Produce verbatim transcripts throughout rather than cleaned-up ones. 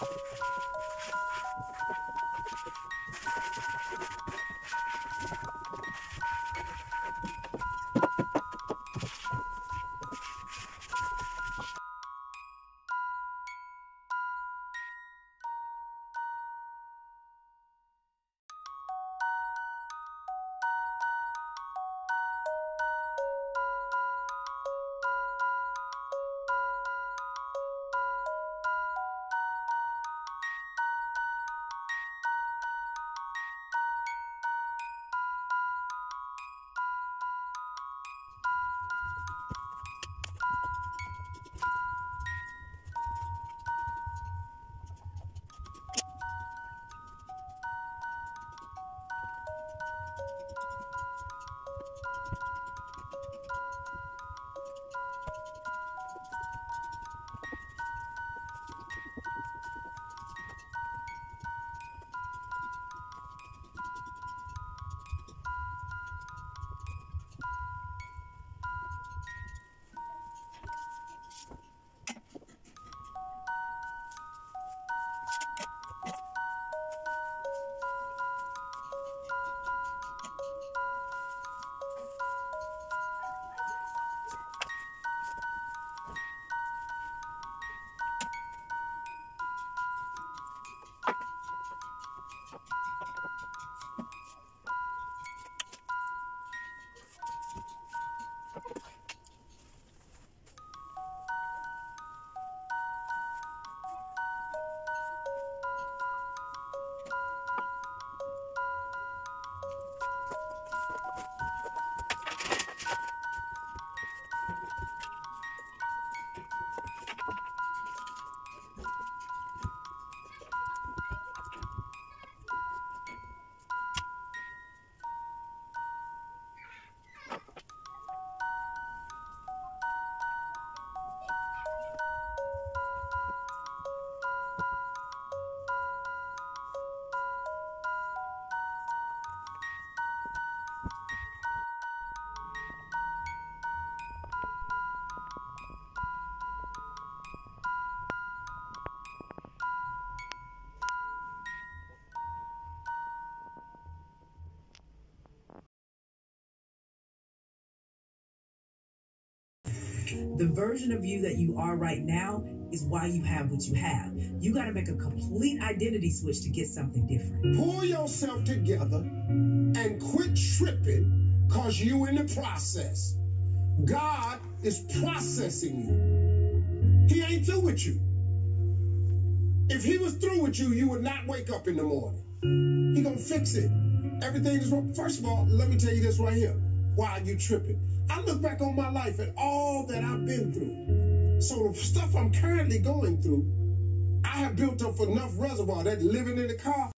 The version of you that you are right now is why you have what you have. You got to make a complete identity switch to get something different. Pull yourself together and quit tripping because you in the process. God is processing you. He ain't through with you. If he was through with you, you would not wake up in the morning. He gonna fix it. Everything is wrong. First of all, let me tell you this right here. Why are you tripping? I look back on my life and all that I've been through. So the stuff I'm currently going through, I have built up enough reservoir that living in the car.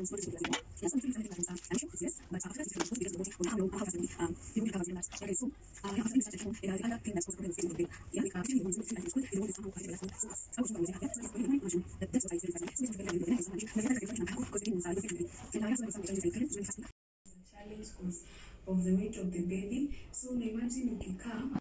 of the weight of the baby. So imagine ukikaa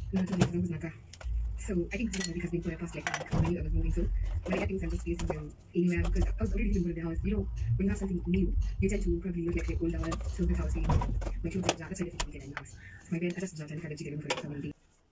So I think this has been for the past like how many I was moving to. When I get things, I'm just placing them anywhere because I was already living in the house. You know, when you have something new, you tend to probably look like the older one. So that's how I was feeling. My clothes are that's why I didn't get in the house. So my bed, I just jumped and decided to get room for it. So I'm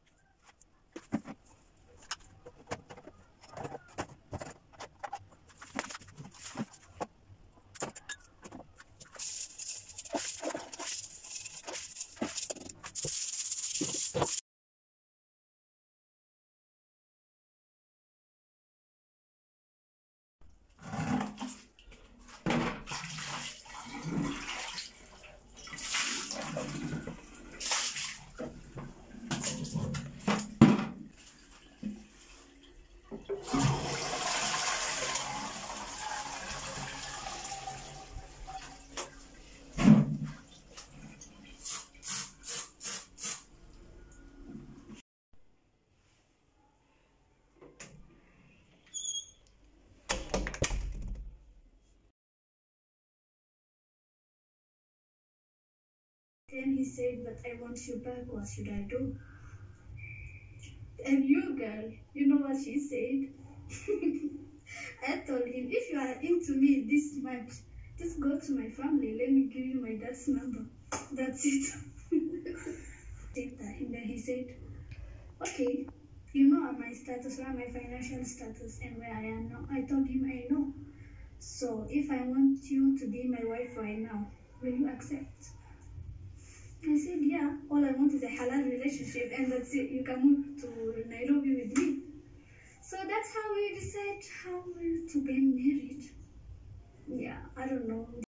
Then he said, but I want you back, what should I do? And you, girl, you know what she said? I told him, if you are into me this much, just go to my family, let me give you my dad's number. That's it. And then he said, okay, you know my status, what my financial status and where I am now. I told him I know. So if I want you to be my wife right now, will you accept? I said, yeah, all I want is a halal relationship and that's it. You can move to Nairobi with me. So that's how we decide how to get married. Yeah, I don't know.